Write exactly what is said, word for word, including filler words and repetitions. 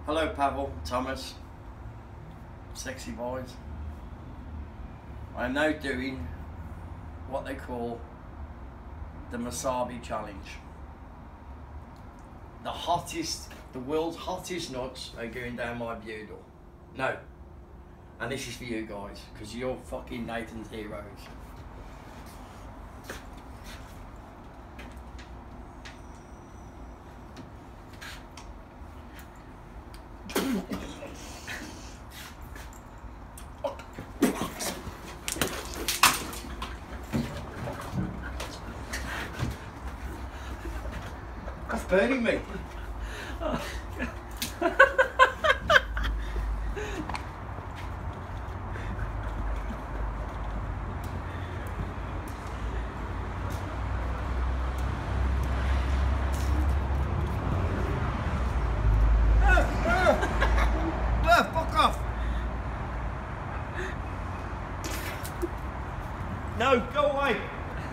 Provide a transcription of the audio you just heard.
Hello Pavel, Thomas, sexy boys. I'm now doing what they call the Wasabi challenge. The hottest, the world's hottest nuts are going down my bugle. No. And this is for you guys, because you're fucking Nathan's heroes. That's burning me. Oh. Fuck off! No, go away!